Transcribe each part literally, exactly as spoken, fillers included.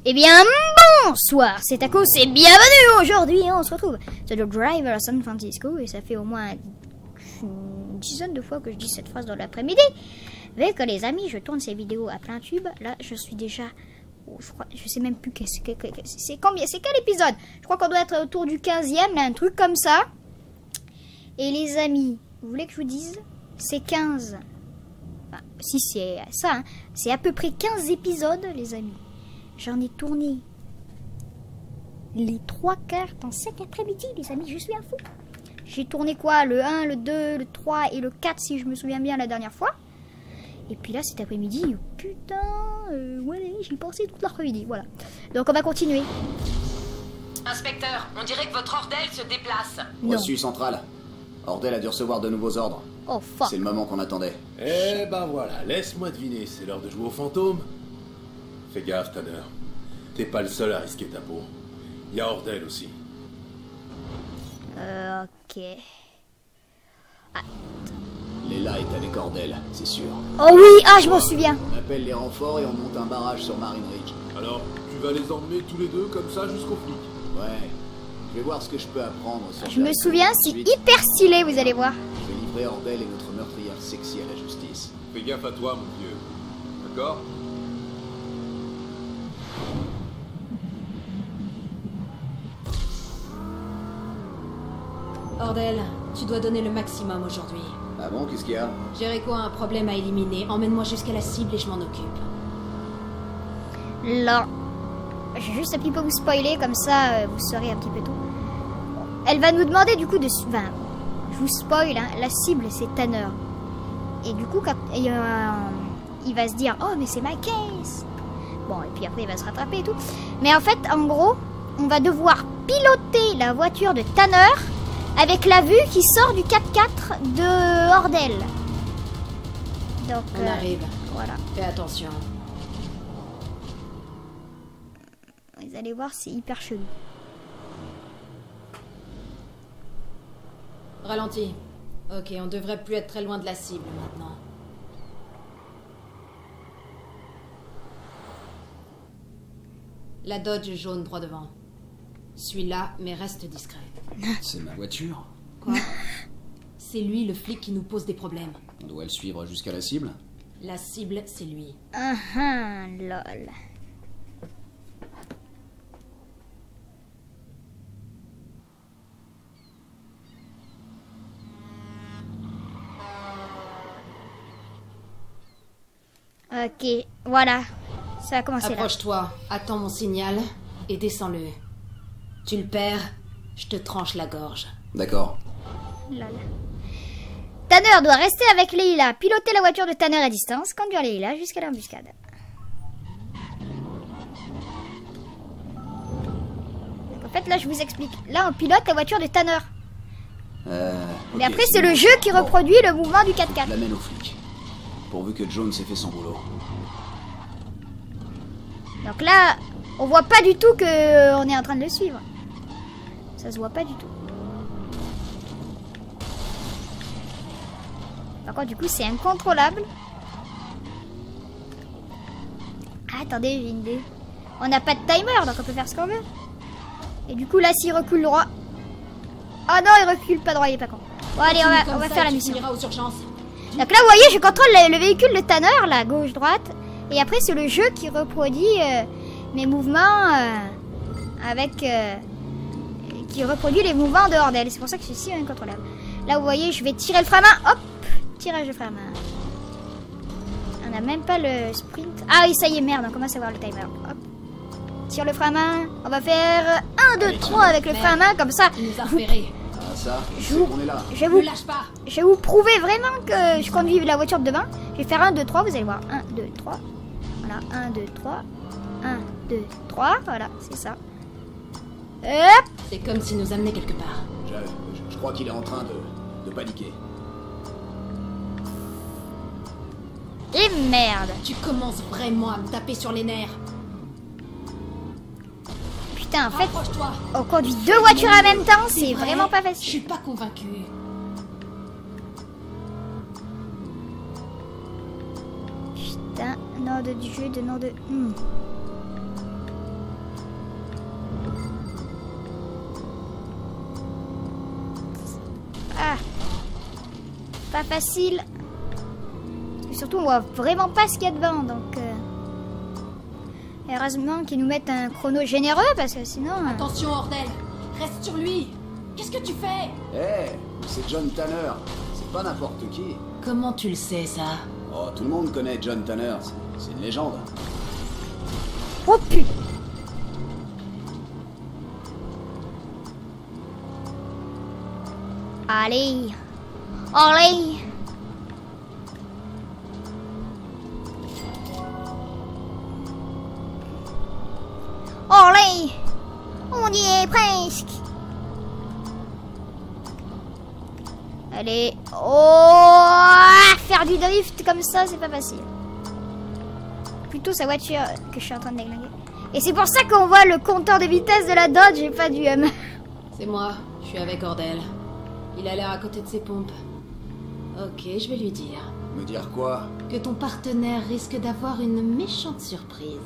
Eh bien, bonsoir, c'est Taco, c'est bienvenue aujourd'hui. On se retrouve sur le Drive à San Francisco et ça fait au moins une dizaine de fois que je dis cette phrase dans l'après-midi. Vu que les amis, je tourne ces vidéos à plein tube. Là, je suis déjà, oh, je crois, je sais même plus qu'est-ce que c'est combien, c'est quel épisode. Je crois qu'on doit être autour du quinzième, là, un truc comme ça. Et les amis, vous voulez que je vous dise, c'est quinze. Enfin, si c'est ça, hein, c'est à peu près quinze épisodes, les amis. J'en ai tourné les trois quarts dans cet après-midi, les amis, je suis un fou. J'ai tourné quoi? Le un, le deux, le trois et le quatre, si je me souviens bien, la dernière fois. Et puis là, cet après-midi, oh, putain, euh, ouais, j'y pensé toute l'après-midi, voilà. Donc on va continuer. Inspecteur, on dirait que votre Ordel se déplace. Reçu central. Ordel a dû recevoir de nouveaux ordres. Oh fuck. C'est le moment qu'on attendait. Eh ben voilà, laisse-moi deviner, c'est l'heure de jouer au fantôme. Fais gaffe, Tanner. T'es pas le seul à risquer ta peau. Il y a Ordel aussi. Euh, ok. Léla est avec Ordel, c'est sûr. Oh oui, ah, je m'en souviens. On appelle les renforts et on monte un barrage sur Marine Ridge. Alors, tu vas les emmener tous les deux comme ça jusqu'au flic? Ouais. Je vais voir ce que je peux apprendre sur Je me souviens, c'est hyper stylé, vous allez voir. Je vais livrer Ordel et notre meurtrière sexy à la justice. Fais gaffe à toi, mon vieux. D'accord? Ordel, tu dois donner le maximum aujourd'hui. Ah bon, qu'est-ce qu'il y a? Jericho a un problème à éliminer. Emmène-moi jusqu'à la cible et je m'en occupe. Là, je vais juste un petit peu vous spoiler, comme ça euh, vous saurez un petit peu tout. Elle va nous demander du coup de... Enfin, je vous spoil, hein, la cible c'est Tanner. Et du coup, quand, et, euh, il va se dire, oh mais c'est ma case. Bon, et puis après il va se rattraper et tout. Mais en fait, en gros, on va devoir piloter la voiture de Tanner avec la vue qui sort du quatre-quatre de Ordel. Donc, On euh, arrive. Voilà. Fais attention. Vous allez voir, c'est hyper chelou. Ralentis. Ok, on devrait plus être très loin de la cible maintenant. La Dodge jaune droit devant. Suis-là, mais reste discret. C'est ma voiture. Quoi? C'est lui le flic qui nous pose des problèmes. On doit le suivre jusqu'à la cible? La cible, c'est lui. Ah ah, lol. Ok, voilà. Ça va commencer là. Approche-toi, attends mon signal et descends-le. Tu le perds, je te tranche la gorge. D'accord. Lol. Tanner doit rester avec Leila, piloter la voiture de Tanner à distance, conduire Leila jusqu'à l'embuscade. En fait, là, je vous explique. Là, on pilote la voiture de Tanner. Euh, Mais ok, après, c'est le jeu qui reproduit le mouvement du quatre-quatre. L'amène au flic. Pourvu que Jones ait fait son boulot. Donc là, on voit pas du tout que on est en train de le suivre. Ça se voit pas du tout. Par contre, du coup, c'est incontrôlable. Ah, attendez, j'ai une idée. On n'a pas de timer, donc on peut faire ce qu'on veut. Et du coup, là, s'il recule droit... Oh non, il recule pas droit, il est pas con. Bon, allez, on va, on va faire la mission. Aux urgences. Donc là, vous voyez, je contrôle le, le véhicule de Tanner, là, gauche-droite. Et après, c'est le jeu qui reproduit euh, mes mouvements euh, avec... Euh, qui reproduit les mouvements de Ordel. C'est pour ça que c'est si incontrôlable. Là, vous voyez, je vais tirer le frein à main. Hop, tirage de frein à main. On n'a même pas le sprint. Ah oui, ça y est, merde, on commence à voir le timer. Hop. Tire le frein à main. On va faire un, deux, trois avec le frein à main, comme ça. Il nous a repérés. Ah ça, Je c'est vous- qu'on est là. Je vais Ne vous, lâche pas. je vais vous prouver vraiment que je conduis la voiture de devant. Je vais faire un, deux, trois, vous allez voir. un, deux, trois. Voilà, un, deux, trois. un, deux, trois. Voilà, c'est ça. Hop. C'est comme s'il nous amenait quelque part. Je, je- je crois qu'il est en train de, de paniquer. Et merde. Tu commences vraiment à me taper sur les nerfs. Putain, en fait, Approche-toi. on conduit deux voitures en même temps, c'est vrai, vraiment pas Je facile. suis pas convaincue. Putain, nom de du jeu, de nom de... Hmm. pas facile. Et surtout, on voit vraiment pas ce qu'il y a devant, donc... Euh... Heureusement qu'ils nous mettent un chrono généreux, parce que sinon... Euh... Attention, Ordel. Reste sur lui. Qu'est-ce que tu fais? Eh, hey, c'est John Tanner. C'est pas n'importe qui. Comment tu le sais, ça? Oh, tout le monde connaît John Tanner. C'est une légende. Oh putain! Allez! Allez! Allez! On y est presque! Allez! Oh! Faire du drift comme ça, c'est pas facile. Plutôt sa voiture que je suis en train de déglinguer. Et c'est pour ça qu'on voit le compteur de vitesse de la Dodge et pas du M. C'est moi, je suis avec Ordel. Il a l'air à côté de ses pompes. Ok, je vais lui dire. Me dire quoi? Que ton partenaire risque d'avoir une méchante surprise.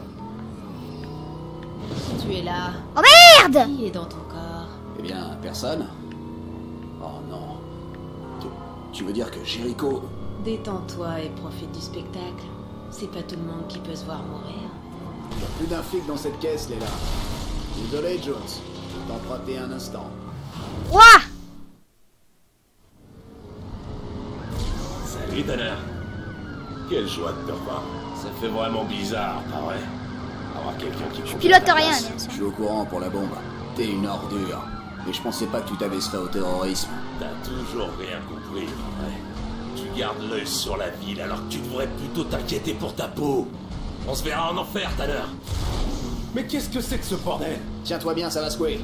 Si tu es là... Oh merde! Qui est dans ton corps? Eh bien, personne. Oh non. Tu, tu veux dire que Jericho... Détends-toi et profite du spectacle. C'est pas tout le monde qui peut se voir mourir. Il y a plus d'un flic dans cette caisse, Léla. Désolé, Jones. Je vais t'emprunter un instant. Ouah! Salut, Tanner. Quelle joie de te revoir. Ça fait vraiment bizarre, pas vrai? Avoir quelqu'un qui... Je pilote rien, bien Je sûr. suis au courant pour la bombe. T'es une ordure. Mais je pensais pas que tu t'avais fait au terrorisme. T'as toujours rien compris, pas vrai? Tu gardes l'œil sur la ville alors que tu devrais plutôt t'inquiéter pour ta peau. On se verra en enfer, Tanner. Mais qu'est-ce que c'est que ce bordel? Tiens-toi bien, ça va secouer.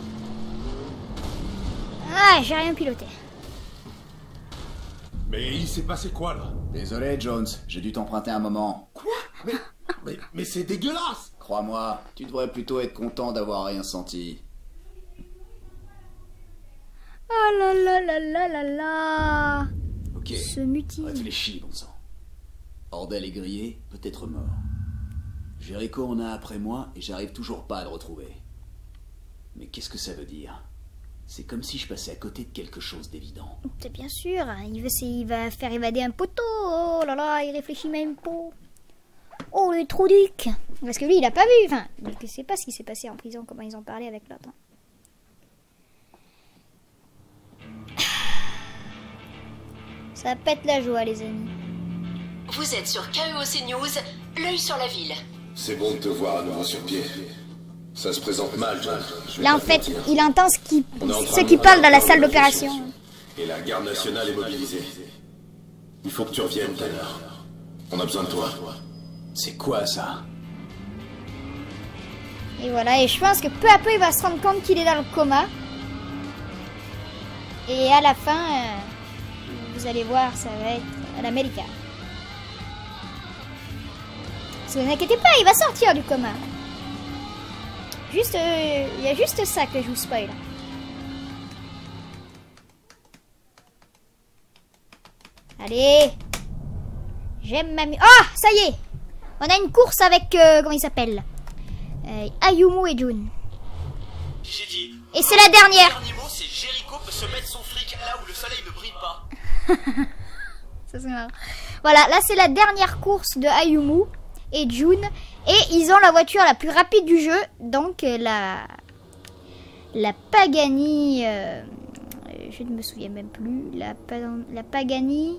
Ah, j'ai rien piloté. Mais il s'est passé quoi, là? Désolé, Jones. J'ai dû t'emprunter un moment. Quoi? Mais... Mais, mais c'est dégueulasse! Crois-moi, tu devrais plutôt être content d'avoir rien senti. Oh là là là là là là. Ok. Ce mutisme. Réfléchis, bon sang. Ordel est grillé, peut-être mort. Jericho en a après moi et j'arrive toujours pas à le retrouver. Mais qu'est-ce que ça veut dire? C'est comme si je passais à côté de quelque chose d'évident. C'est bien sûr, il, veut, il va faire évader un poteau. Oh là là, il réfléchit même pas. Oh, le trou duc. Parce que lui, il a pas vu. Enfin, il ne sait pas ce qui s'est passé en prison, comment ils ont parlé avec l'autre. Ça pète la joie, les amis. Vous êtes sur K E O C News, l'œil sur la ville. C'est bon de te voir à nouveau sur pied. Ça se présente mal, John. Là, en fait, il entend ce qui, ce qui parle dans la salle d'opération. Et la garde nationale est mobilisée. Il faut que tu reviennes, Tanner. On a besoin de toi. C'est quoi ça? Et voilà, et je pense que peu à peu, il va se rendre compte qu'il est dans le coma. Et à la fin, euh, vous allez voir, ça va être à l'américain. Ne vous inquiétez pas, il va sortir du coma. Juste, euh, il y a juste ça que je vous spoil. Allez. J'aime ma... Ah, ça y est. On a une course avec... Euh, comment il s'appelle euh, Ayumu et June. J'ai dit. Et c'est la dernière. Le dernier mot, c'est Jericho peut se mettre son fric là où le soleil ne brille pas. Ça c'est marrant. Voilà, là c'est la dernière course de Ayumu et June. Et ils ont la voiture la plus rapide du jeu. Donc euh, la... La Pagani... Euh, je ne me souviens même plus. La, pa... la Pagani...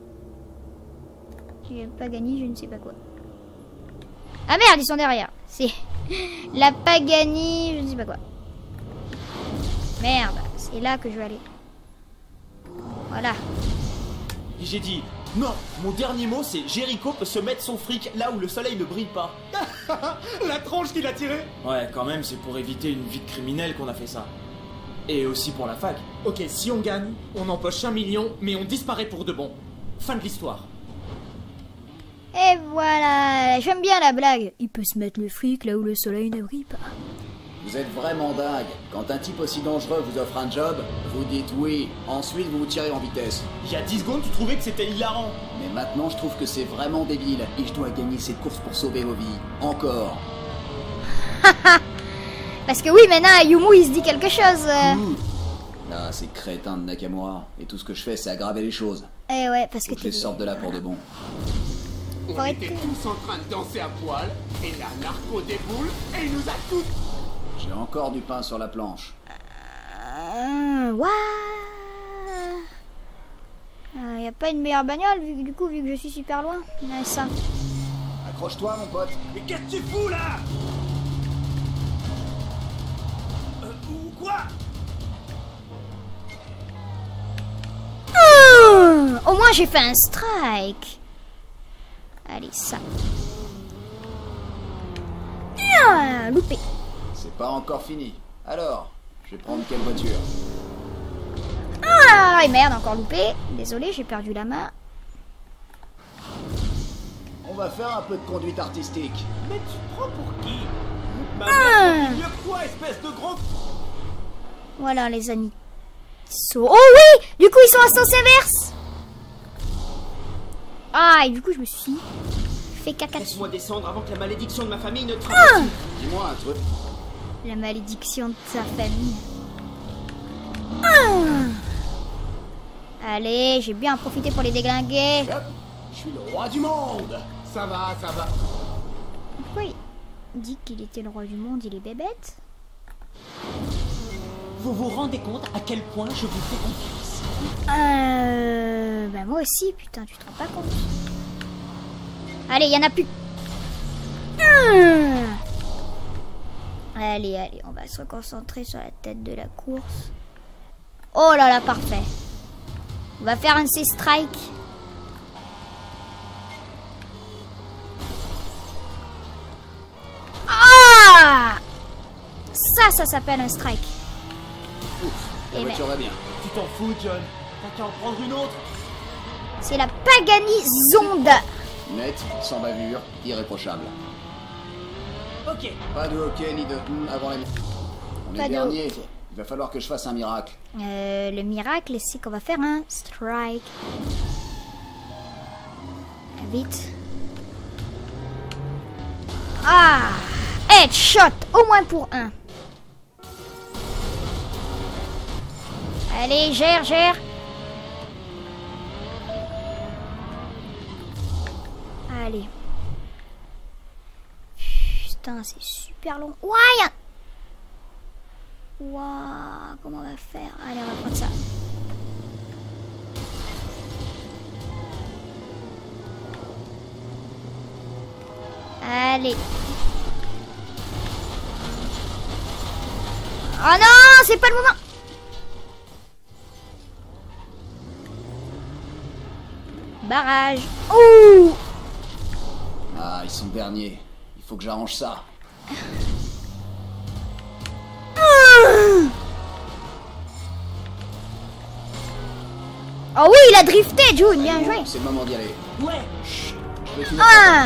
Pagani, je ne sais pas quoi. Ah merde, ils sont derrière. C'est la Pagani, je ne sais pas quoi. Merde, c'est là que je vais aller. Voilà. J'ai dit. Non, mon dernier mot, c'est Jericho peut se mettre son fric là où le soleil ne brille pas. La tronche qu'il a tirée. Ouais, quand même, c'est pour éviter une vie de criminel qu'on a fait ça. Et aussi pour la fac. Ok, si on gagne, on empoche un million, mais on disparaît pour de bon. Fin de l'histoire. Et voilà, j'aime bien la blague. Il peut se mettre le fric là où le soleil ne brille pas. Vous êtes vraiment dingue. Quand un type aussi dangereux vous offre un job, vous dites oui. Ensuite, vous vous tirez en vitesse. Il y a dix secondes, tu trouvais que c'était hilarant. Mais maintenant, je trouve que c'est vraiment débile. Et je dois gagner cette course pour sauver vos vies. Encore. Parce que oui, maintenant, Ayumu, il se dit quelque chose. euh. Ouh. Là, c'est crétin de Nakamura. Et tout ce que je fais, c'est aggraver les choses. Eh ouais, parce que Faut que je les t'es... sorte de là pour de bon. On Faut était être- tous en train de danser à poil, et la narco déboule, et il nous a tous... J'ai encore du pain sur la planche. Euh, Waouh. Euh, y a pas une meilleure bagnole, vu, que- du coup, vu que je suis super loin. Ouais, ça. Accroche-toi, mon pote. Mais qu'est-ce que tu fous là? Euh, ou quoi? Mmh, au moins, j'ai fait un strike. Allez, ça. Ah, loupé. C'est pas encore fini. Alors, je vais prendre quelle voiture? Ah, et merde, encore loupé. Désolé, j'ai perdu la main. On va faire un peu de conduite artistique. Mais tu te prends pour qui? Ma Ah. mère, mieux que toi, espèce de gros... Voilà, les amis. So- Oh oui, du coup, ils sont à sens inverse. Ah, et du coup, je me suis fait caca dessus. Laisse-moi descendre avant que la malédiction de ma famille ne traverse. Ah, Dis-moi un truc. la malédiction de sa famille. Ah. Allez, j'ai bien profité pour les déglinguer. Hop, je suis le roi du monde. Ça va, ça va. Pourquoi il dit qu'il était le roi du monde, il est bébête? Vous vous rendez compte à quel point je vous fais confiance? Euh... Bah moi aussi, putain, tu te rends pas compte. Allez, il y en a plus. Hum. Allez, allez, on va se concentrer sur la tête de la course. Oh là là, parfait. On va faire un de ces strikes. Ah! Ça, ça s'appelle un strike. La Eh ben. voiture va bien. Tu t'en fous, John? T'as qu'à en prendre une autre? C'est la Pagani Zonda. Net, sans bavure, irréprochable. Ok. Pas de hockey ni de hum avant la mi- On Pas est de dernier. hockey. Il va falloir que je fasse un miracle. Euh, le miracle, c'est qu'on va faire un strike. Vite. Ah! Headshot! Au moins pour un. Allez, gère, gère. Allez. Putain, c'est super long. Ouais! Waouh, comment on va faire? Allez, on va prendre ça. Allez. Oh non, c'est pas le moment. Barrage. Ouh. Ah, ils sont derniers. Il faut que j'arrange ça. Oh oui, il a drifté, June, bien joué. C'est le moment d'y aller. Ouais. Je vais finir. Ah.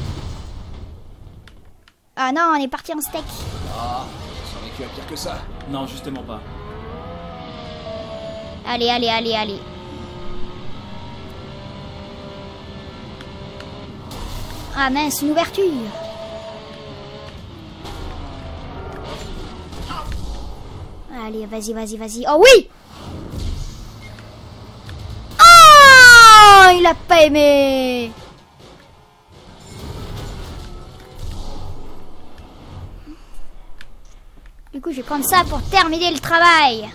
Ah non, on est parti en steak. Ah, ça aurait pu être pire que ça. Non, justement pas. Allez, allez, allez, allez. Ah mince, une ouverture. Allez, vas-y, vas-y, vas-y. Oh oui! Oh! Il a pas aimé. Du coup, je vais prendre ça pour terminer le travail.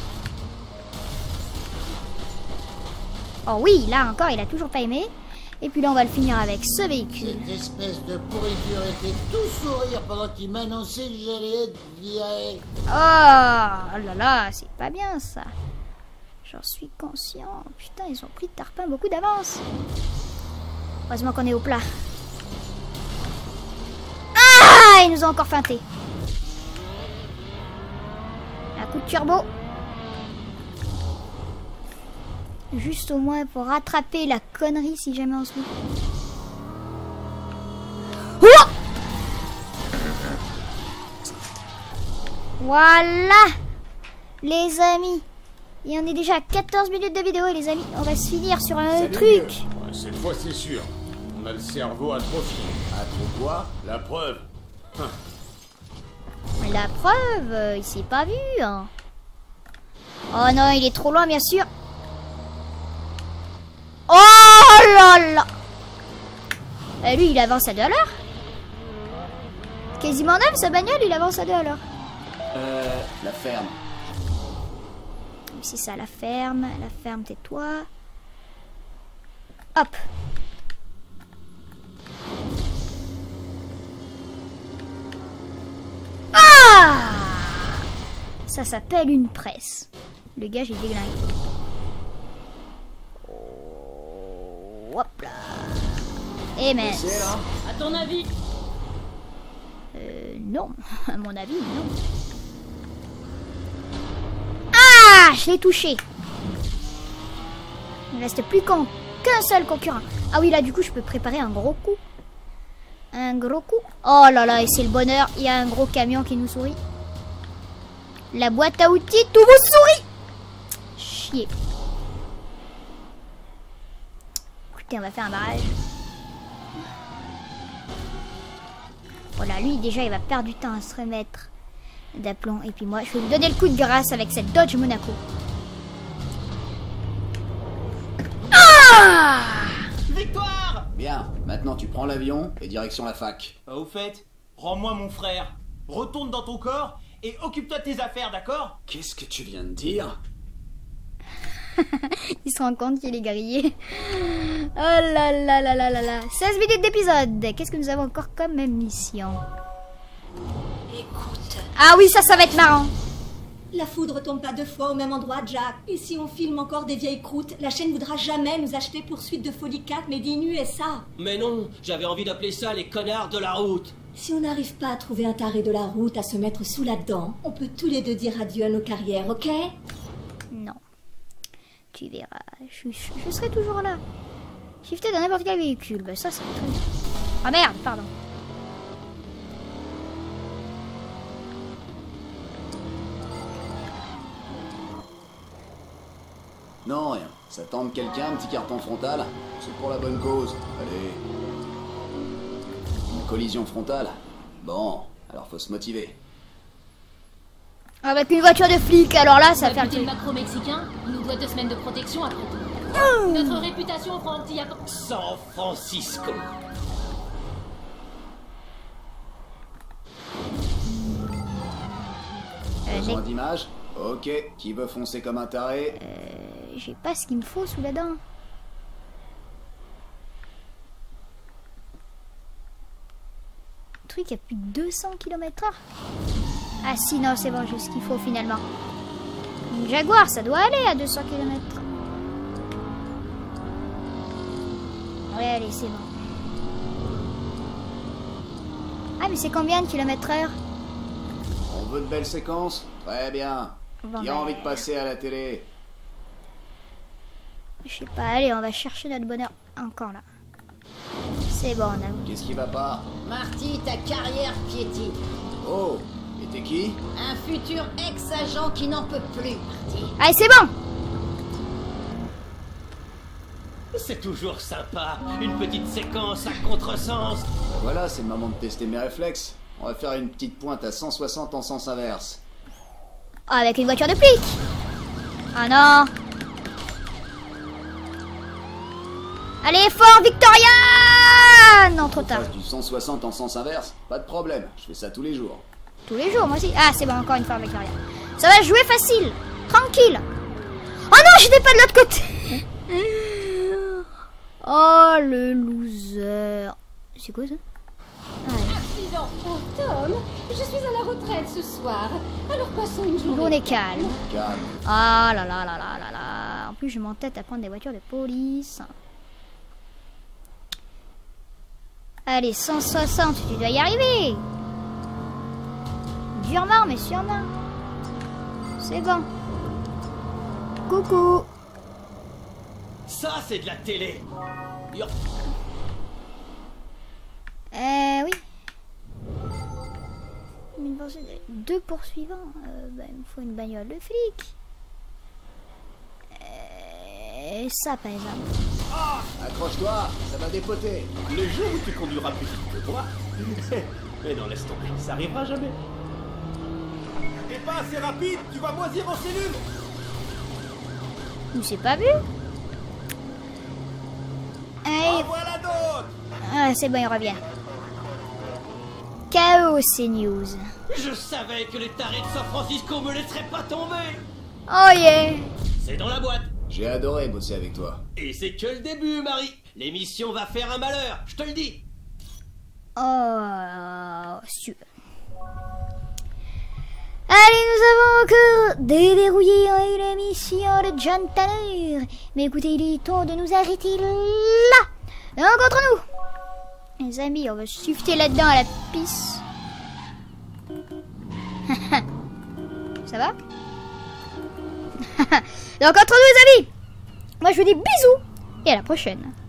Oh oui, là encore, il a toujours pas aimé. Et puis là, on va le finir avec ce véhicule. Cette espèce de pourriture était tout sourire pendant qu'il m'annonçait que j'allais être viré. Oh, oh là là, c'est pas bien ça. J'en suis conscient. Putain, ils ont pris de tarpin beaucoup d'avance. Heureusement qu'on est au plat. Ah, ils nous ont encore feinté. Un coup de turbo. Juste au moins pour rattraper la connerie si jamais on se loupe. Oh! Voilà, les amis. Il y en est déjà à quatorze minutes de vidéo, les amis. On va se finir sur un Salut, truc. vieux. Ouais, cette fois, c'est sûr. On a le cerveau atrophié. Ah, trop quoi? La preuve. La preuve, euh, il s'est pas vu. Hein. Oh non, il est trop loin, bien sûr. Oh là là. Et lui, il avance à deux à l'heure. Quasiment neuf, sa bagnole, il avance à deux à l'heure. Euh, la ferme. C'est ça, la ferme. La ferme, tais-toi. Hop. Ah! Ça s'appelle une presse. Le gars, j'ai déglingué. Oh, hop là. Et mais. À ton avis? Euh, non. À mon avis, non. Ah! Je l'ai touché. Il ne reste plus qu'un qu'un seul concurrent. Ah oui, là, du coup, je peux préparer un gros coup. Un gros coup. Oh là là, et c'est le bonheur. Il y a un gros camion qui nous sourit. La boîte à outils, tout vous sourit. Chier. Écoutez, on va faire un barrage. Voilà, lui, déjà, il va perdre du temps à se remettre d'aplomb. Et puis moi, je vais lui donner le coup de grâce avec cette Dodge Monaco. Ah! Victoire! Bien, maintenant tu prends l'avion et direction la fac. Euh, au fait, rends-moi mon frère. Retourne dans ton corps et occupe-toi de tes affaires, d'accord? Qu'est-ce que tu viens de dire? Il se rend compte qu'il est grillé. Oh là là là là là là. seize minutes d'épisode. Qu'est-ce que nous avons encore comme mission? Écoute, Ah oui, ça, ça va être marrant. La foudre tombe pas deux fois au même endroit, Jack. Et si on filme encore des vieilles croûtes, la chaîne voudra jamais nous acheter Poursuite de Folie quatre, mais d'I N U et ça. Mais non, j'avais envie d'appeler ça les connards de la route. Si on n'arrive pas à trouver un taré de la route à se mettre sous la dent, on peut tous les deux dire adieu à nos carrières, ok? Non. Tu verras. Je, je, je serai toujours là. Shifter dans n'importe quel véhicule. Bah, ça, c'est très bien. Ah merde, pardon. Non, rien. Ça tente quelqu'un, un petit carton frontal. C'est pour la bonne cause. Allez. Une collision frontale. Bon, alors faut se motiver. Avec une voiture de flic, alors là, ça va faire le le truc. macro mexicain, il nous doit deux semaines de protection après tout. Mmh. Notre réputation fera un petit accord. San Francisco. Euh, Besoin d'images? Ok. Qui veut foncer comme un taré? Euh, j'ai pas ce qu'il me faut sous la dent. Le truc a plus de deux cents kilomètres heure. Ah si, non, c'est bon, j'ai ce qu'il faut finalement. Une Jaguar, ça doit aller à deux cents kilomètres. Ouais, allez, c'est bon. Ah, mais c'est combien de kilomètres heure? On veut de belles séquences? Très bien. Bon, Qui a bah, envie de passer à la télé? Je sais pas, allez, on va chercher notre bonheur encore là. C'est bon, on a... Qu'est-ce qui va pas? Marty, ta carrière piétine. Oh, et t'es qui? Un futur ex-agent qui n'en peut plus, Marty. Allez, c'est bon! C'est toujours sympa, une petite séquence à contresens. Voilà, c'est le moment de tester mes réflexes. On va faire une petite pointe à cent soixante en sens inverse. Oh, avec une voiture de flic! Ah non! Allez, fort, Victoria! Non, trop tard. Fasse du cent soixante en sens inverse? Pas de problème, je fais ça tous les jours. Tous les jours, moi aussi. Ah, c'est bon, encore une fois, Victoria. Ça va jouer facile, tranquille. Oh non, j'étais pas de l'autre côté. Oh, le loser. C'est quoi ça? Ah, ouais. Accident. Oh, Tom, je suis à la retraite ce soir. Alors passons une journée. Journée calme. Calme. Ah là là là là là là. En plus, je m'entête à prendre des voitures de police. Allez, cent soixante, tu dois y arriver. Durement, mais sûrement. C'est bon. Coucou. Ça, c'est de la télé. Yo. Euh, oui. Une poursuite- Deux poursuivants. Euh, bah, il me faut une bagnole de flic. Euh, ça, par exemple. Accroche-toi, ça va dépoter. Le jour où tu conduiras plus vite que toi. Mais non, laisse tomber, ça arrivera jamais. T'es pas assez rapide, tu vas moisir en cellule. Ou c'est pas vu? Allez. Voilà d'autres. Ah, c'est bon, ils reviennent. Chaos News. Je savais que les tarés de San Francisco me laisseraient pas tomber. Oh yeah. C'est dans la boîte. J'ai adoré bosser avec toi. Et c'est que le début, Marie. L'émission va faire un malheur, je te le dis. Oh, super. Allez, nous avons encore déverrouillé l'émission de John Tanner. Mais écoutez, il est temps de nous arrêter là. Donc, entre nous, les amis, on va shifter là-dedans à la pisse. Ça va? Donc, entre nous, les amis, moi je vous dis bisous et à la prochaine.